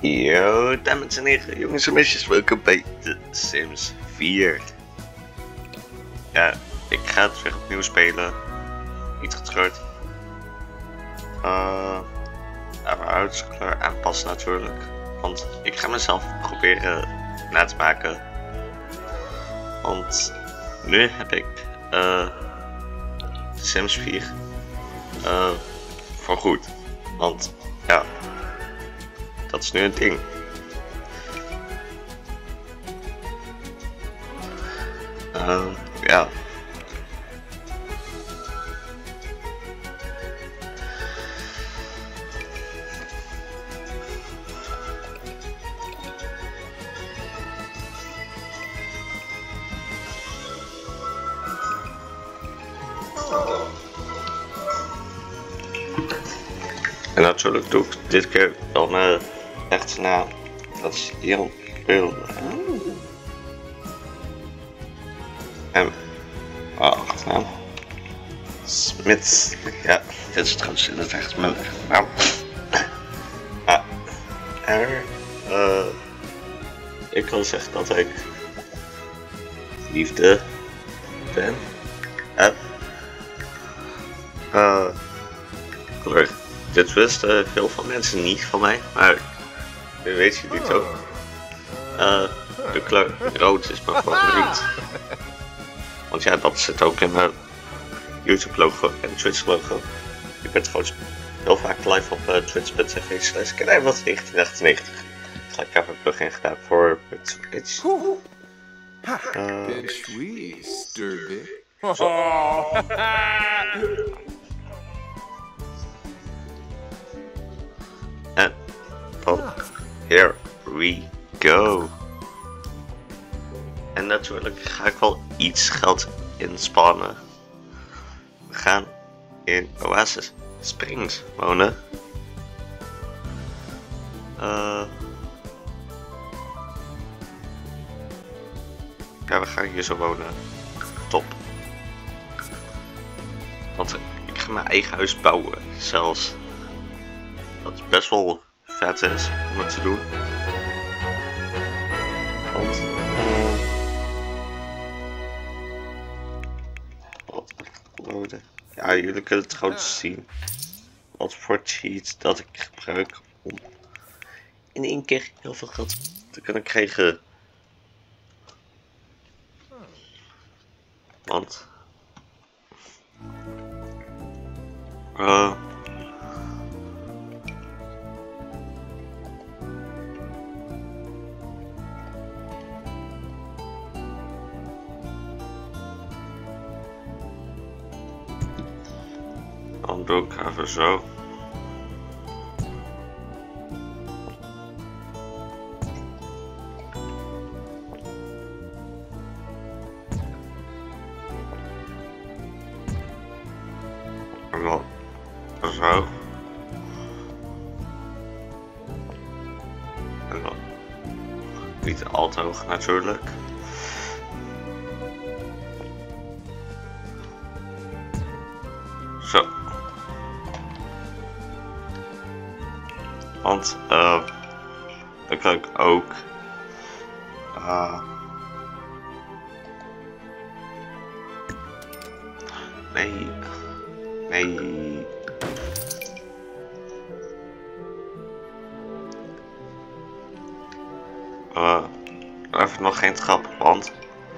Yo, dames en heren, jongens en meisjes, welkom bij The Sims 4. Ja, ik ga het weer opnieuw spelen. Niet getreurd. Mijn huidskleur aanpassen natuurlijk. Want ik ga mezelf proberen na te maken. Want nu heb ik The Sims 4 voor goed. Want ja, dat is nu een ding. Ja. En natuurlijk doe ik dit keer wel mijn echte naam. Dat is heel veel. En achternaam. Smit. Ja, dit is trouwens in het echt mijn echte naam. Ik kan zeggen dat ik liefde ben. Kleur. Dit wisten heel veel mensen niet van mij, maar nu weet je dit ook. De kleur rood is mijn favoriet. Want ja, dat zit ook in mijn YouTube logo en Twitch logo. Je bent gewoon heel vaak live op twitch.tv/KNijWat1998. Ik heb een plugin gedaan voor Twitch. En dan, here we go. En natuurlijk ga ik wel iets geld inspannen. We gaan in Oasis Springs wonen. Ja, we gaan hier zo wonen. Top. Want ik ga mijn eigen huis bouwen, zelfs. Dat best wel vet is om het te doen. Want ja, jullie kunnen het gewoon zien wat voor cheat dat ik gebruik om in één keer heel veel geld te kunnen krijgen. Want dan doe ik even zo. En dan zo. En dan niet al te hoog natuurlijk. Zo. Want dan kan ik ook nee. Even nog geen trap, want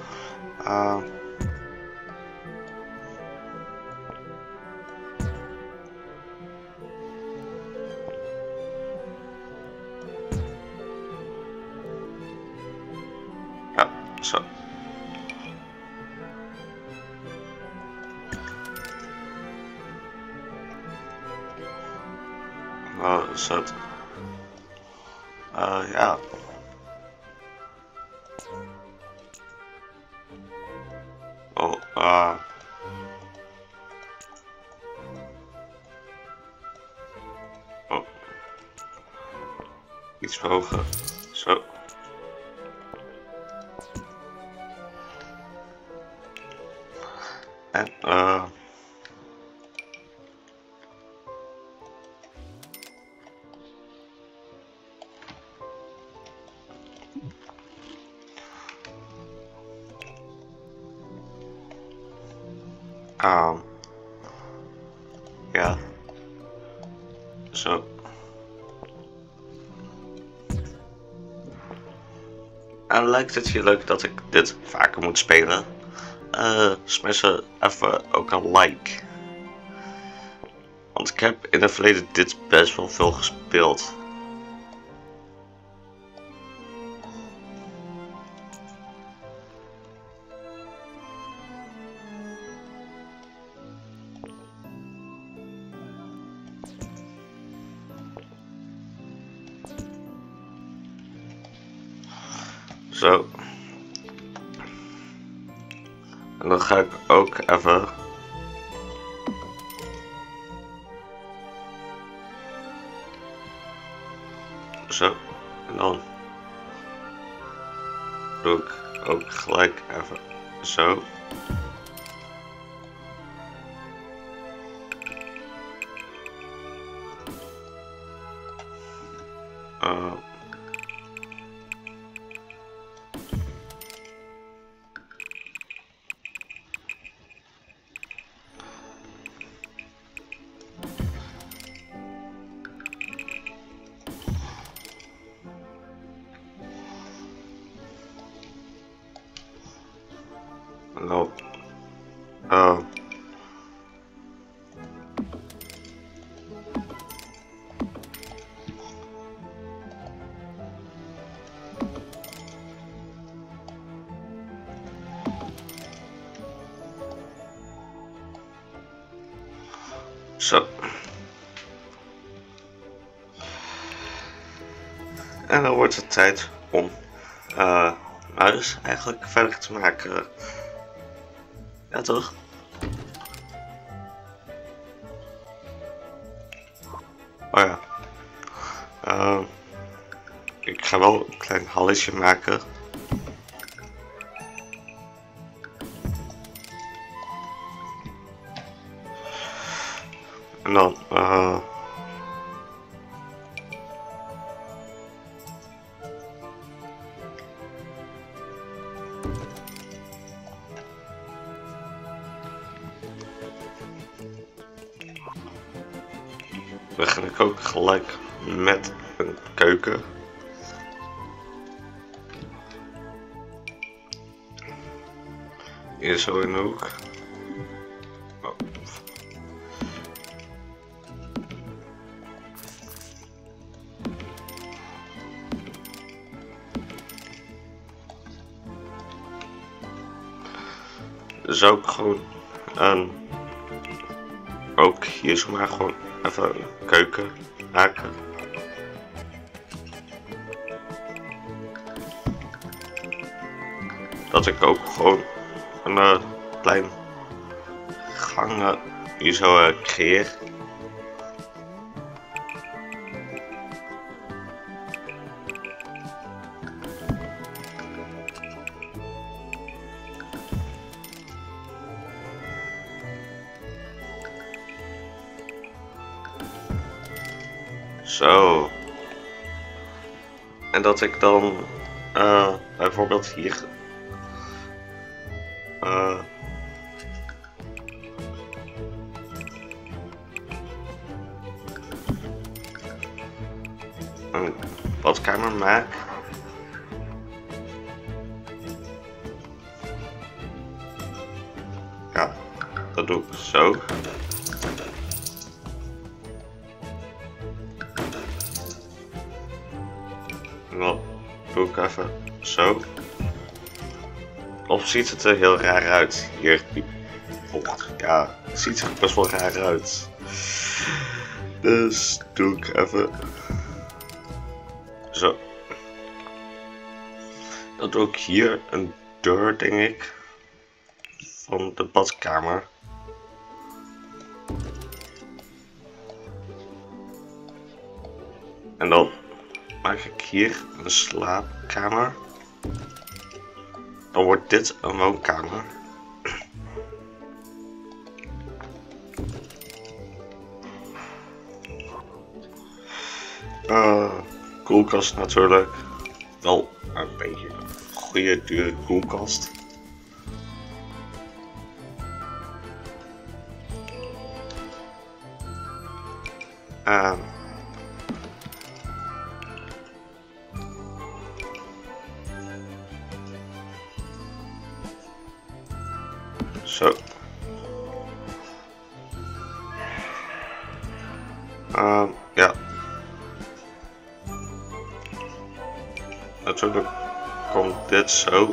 ja, zo. Is het? Ja. Oh, oh. Iets verhogen. Zo. En Ja. Zo. En lijkt het je leuk dat ik dit vaker moet spelen? Smash even ook een like. Want ik heb in het verleden dit best wel veel gespeeld. Zo. En dan ga ik ook even zo. En dan doe ik ook gelijk even zo. Nou, zo. En dan wordt het tijd om muis eigenlijk verder te maken. Ja, toch? Oh ja. Ik ga wel een klein halletje maken. En dan begin ik ook gelijk met een keuken. Hier zo in de hoek. Oh. Zou ik gewoon ook hier zomaar gewoon even een keuken maken. Dat ik ook gewoon een klein gang hier zo creëer. Zo. En dat ik dan bijvoorbeeld hier een badkamer maak. Ja, dat doe ik zo. En dan doe ik even zo. Of ziet het er heel raar uit hier? Ja, het ziet er best wel raar uit. Dus doe ik even zo. Dan doe ik hier een deur, denk ik, van de badkamer. En dan maak ik hier een slaapkamer. Dan wordt dit een woonkamer. Koelkast natuurlijk. wel een beetje een goede, dure koelkast. Zo. Ja. Natuurlijk komt dit zo.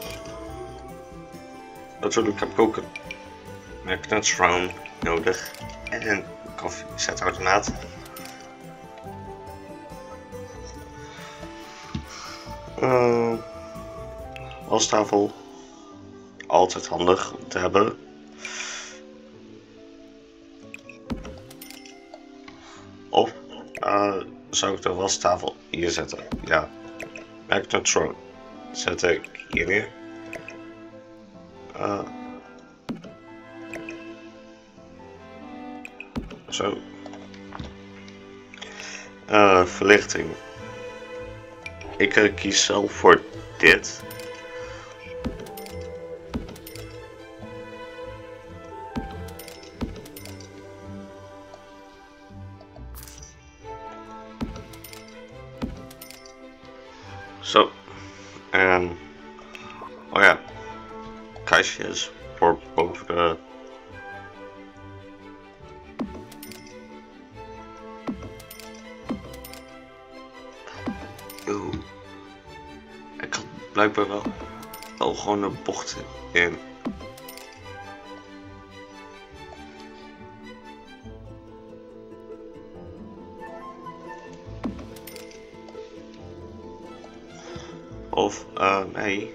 Natuurlijk heb ik ook een magnetron nodig en een koffiezetautomaat. Wastafel, altijd handig om te hebben. Of zou ik de wastafel hier zetten? Ja, magnetron zet ik hier neer. Zo. Verlichting. Ik kies zelf voor dit. Zo. En oh ja, kastjes voor boven de ik had blijkbaar wel gewoon een bocht in. Of nee.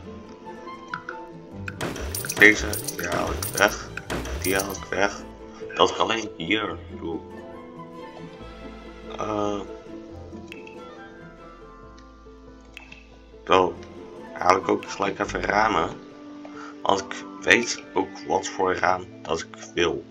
Deze, die haal ik weg. Die haal ik weg. Dat ik alleen hier doe. Dan haal ik ook gelijk even ramen. Want ik weet ook wat voor raam dat ik wil.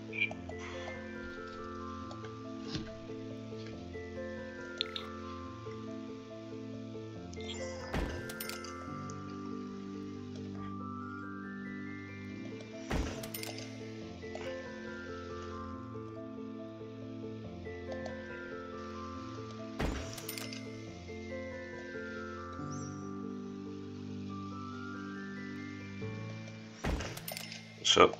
Zo.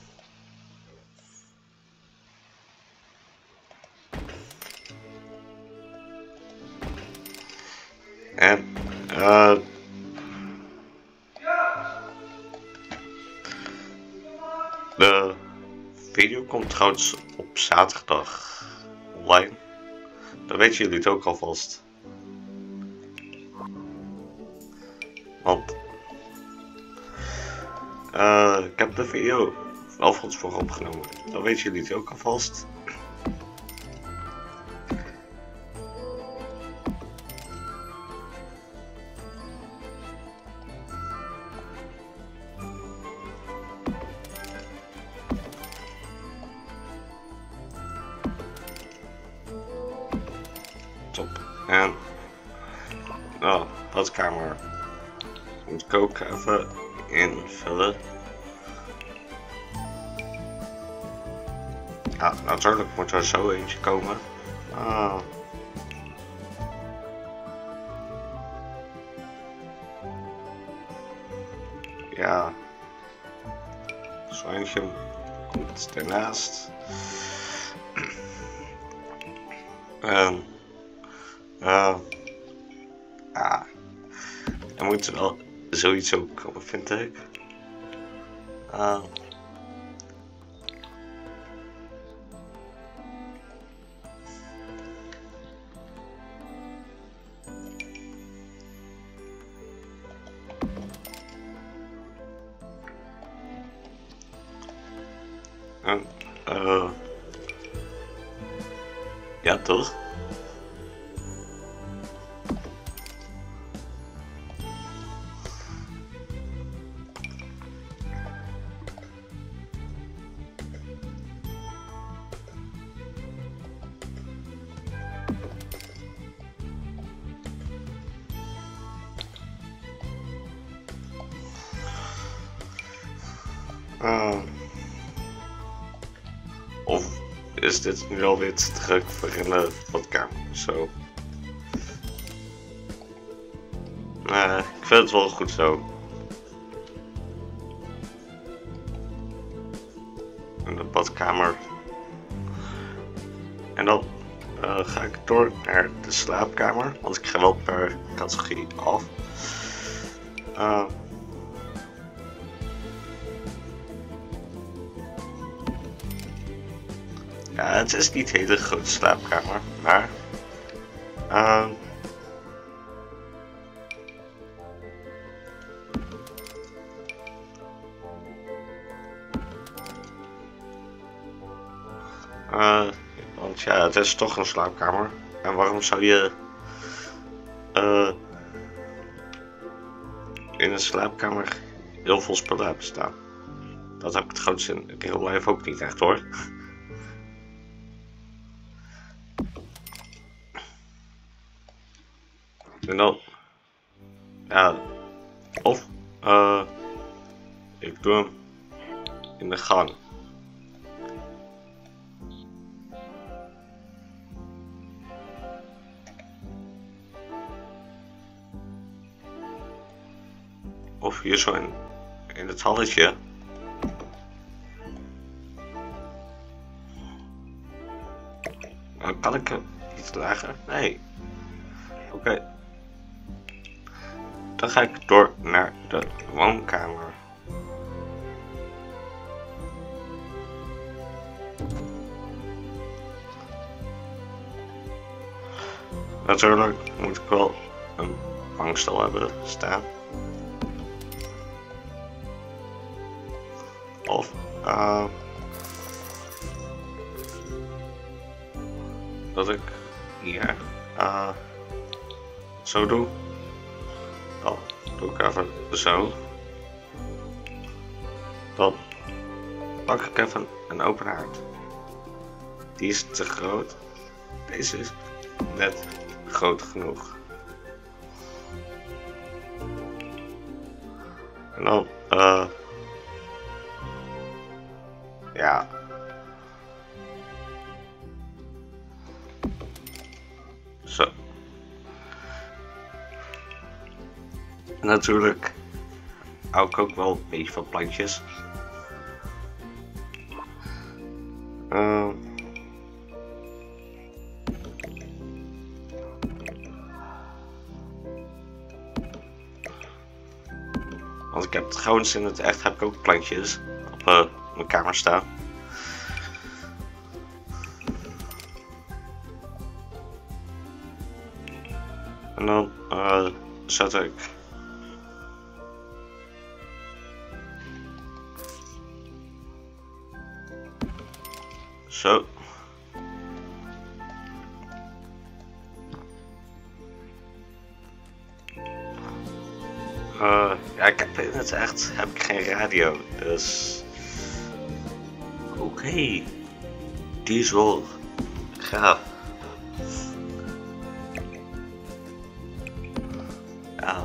En de video komt trouwens op zaterdag online. Dan weten jullie het ook alvast. Want ik heb de video wel van tevoren opgenomen. Dan weten jullie het ook alvast. Top. En badkamer moet ik ook even invullen. Ja, natuurlijk moet er zo eentje komen. Ja, zo eentje komt ernaast. Er moet wel zoiets ook komen, vind ik. Ja, toch? Of is dit nu alweer te druk voor in de badkamer? Zo. Ik vind het wel goed zo. In de badkamer. En dan ga ik door naar de slaapkamer, want ik ga wel per categorie af. Ja, het is niet een hele grote slaapkamer, maar want ja, het is toch een slaapkamer. En waarom zou je in een slaapkamer heel veel spullen hebben staan? Dat heb ik het grootste in real life ook niet echt hoor. En dan, ja, of ik doe hem in de gang. Of hier zo in het halletje. Kan ik hem iets lager? Nee. Oké. Dan ga ik door naar de woonkamer. Natuurlijk moet ik wel een bankstel hebben staan. Of dat ik hier zo doe. Dan doe ik even zo. Dan pak ik even een open haard. Die is te groot. Deze is net groot genoeg. En dan ja. Zo. En natuurlijk hou ik ook wel een beetje van plantjes. Want ik heb het gewoon in het echt heb ik ook plantjes op mijn kamer staan. En dan zet ik zo. Ja, ik heb in het echt heb ik geen radio, dus oké, die is wel gaaf. Ja.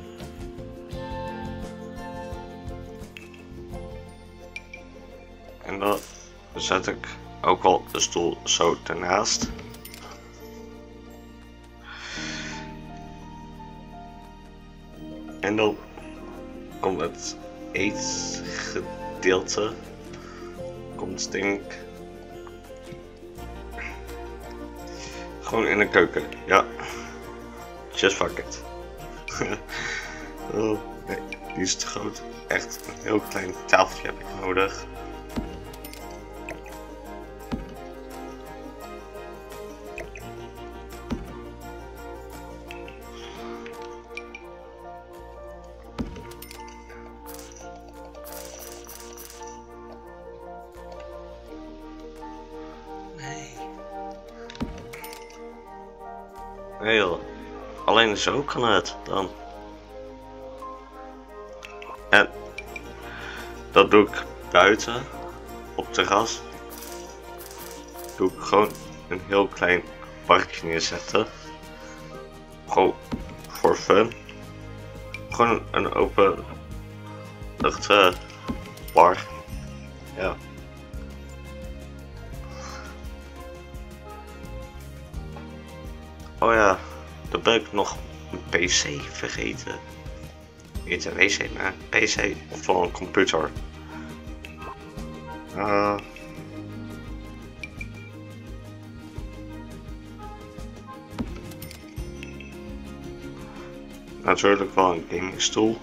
En dan zet ik ook al de stoel zo ernaast. En dan komt het eetgedeelte, komt denk ik gewoon in de keuken, ja, just fuck it. Oh, nee, die is te groot, echt een heel klein tafeltje heb ik nodig. Nee joh, alleen zo kan het dan. En dat doe ik buiten, op het terras. Doe ik gewoon een heel klein parkje neerzetten. Gewoon voor fun. Gewoon een open lucht bar. Ja. Oh ja, dan ben ik nog een PC vergeten. Niet een wc, maar een PC of wel een computer. Natuurlijk wel een gamingstoel.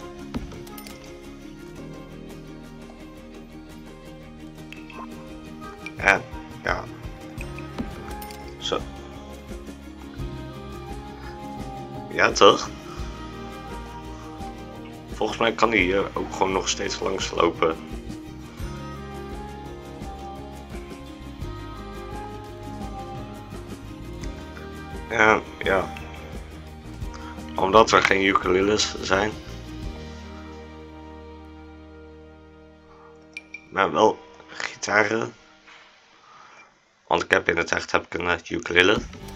En ja, zo. Ja toch? Volgens mij kan die hier ook gewoon nog steeds langs lopen. En ja, omdat er geen ukuleles zijn, maar wel gitaren. Want ik heb in het echt een ukulele.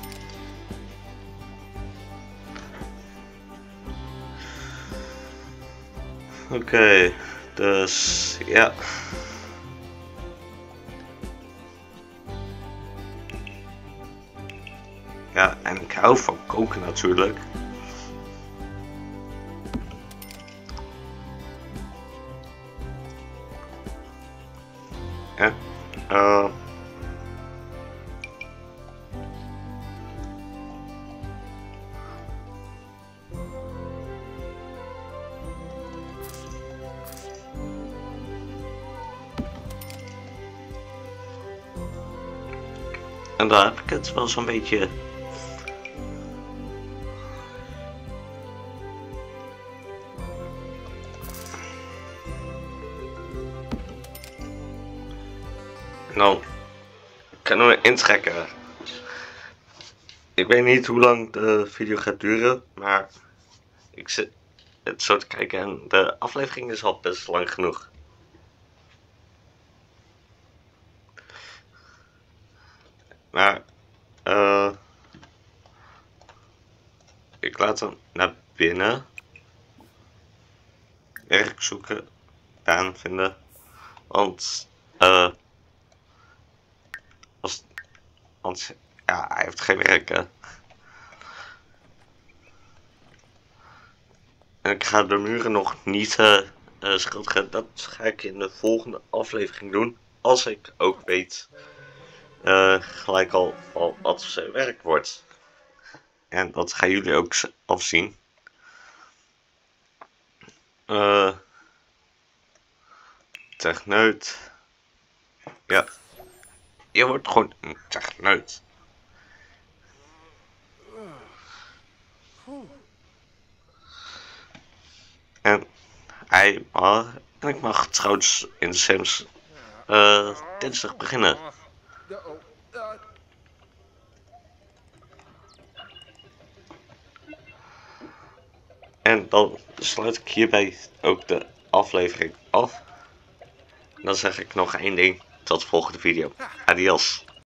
Oké, dus ja. Ja, en ik hou van koken natuurlijk. Ja, en daar heb ik het wel zo'n beetje. En dan kunnen we intrekken. Ik weet niet hoe lang de video gaat duren, maar ik zit het zo te kijken en de aflevering is al best lang genoeg. Maar ik laat hem naar binnen. Werk zoeken, baan vinden. Want ja, hij heeft geen werk, hè. En ik ga de muren nog niet schilderen. Dat ga ik in de volgende aflevering doen. Als ik ook weet gelijk al wat zijn werk wordt. En dat gaan jullie ook afzien. Techneut. Ja. Je wordt gewoon een techneut. En ik mag trouwens in de Sims dinsdag beginnen. En dan sluit ik hierbij ook de aflevering af. Dan zeg ik nog één ding. Tot de volgende video. Adios.